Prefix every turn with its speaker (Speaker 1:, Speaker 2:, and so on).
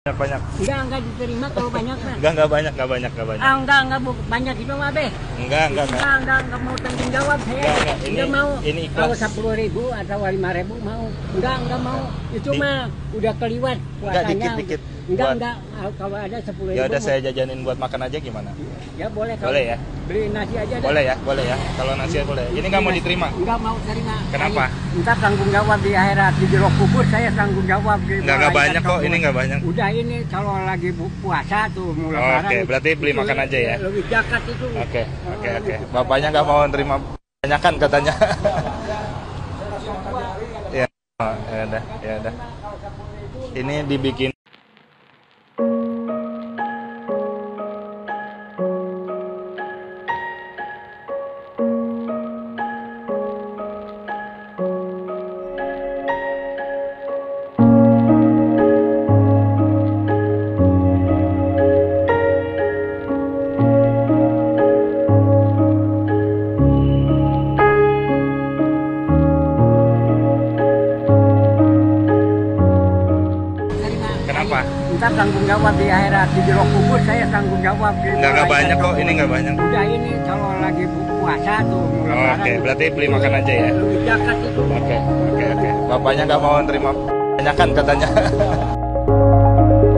Speaker 1: Banyak.
Speaker 2: Enggak diterima kalau banyak mah.
Speaker 1: Enggak banyak.
Speaker 2: Enggak banyak itu mah, Be. Enggak mau tanggung jawab saya.
Speaker 1: Enggak
Speaker 2: mau.
Speaker 1: Ini
Speaker 2: Kalau
Speaker 1: ikhlas.
Speaker 2: 10.000 atau 5.000 mau. Enggak mau. Itu mah udah keliwat puasanya.
Speaker 1: Dikit-dikit.
Speaker 2: Enggak. Kalau ada 10.000.
Speaker 1: Ya udah saya jajanin buat makan aja gimana?
Speaker 2: Ya boleh.
Speaker 1: Boleh ya?
Speaker 2: Beli nasi aja.
Speaker 1: Boleh ya. Kalau nasi boleh. Ini nggak mau diterima?
Speaker 2: Enggak mau terima.
Speaker 1: Kenapa?
Speaker 2: Entar tanggung jawab di akhirat, di jero kubur saya tanggung jawab.
Speaker 1: Nggak banyak kok, ini nggak banyak.
Speaker 2: Udah ini kalau lagi puasa tuh mulai lebaran.
Speaker 1: Oke, berarti beli makan aja ya.
Speaker 2: Lebih zakat itu.
Speaker 1: Oke. Bapaknya nggak mau terima banyakan katanya. Ya, ya udah. Ini dibikin. Kenapa?
Speaker 2: Ntar tanggung jawab di akhirat, di jero kubur saya tanggung jawab.
Speaker 1: Nggak banyak kok, ini nggak banyak.
Speaker 2: Udah ini kalau lagi puasa tuh mulai lebaran.
Speaker 1: Oke, berarti beli makan aja ya.
Speaker 2: Lebih zakat itu.
Speaker 1: Oke. Bapaknya nggak mau terima banyakan katanya.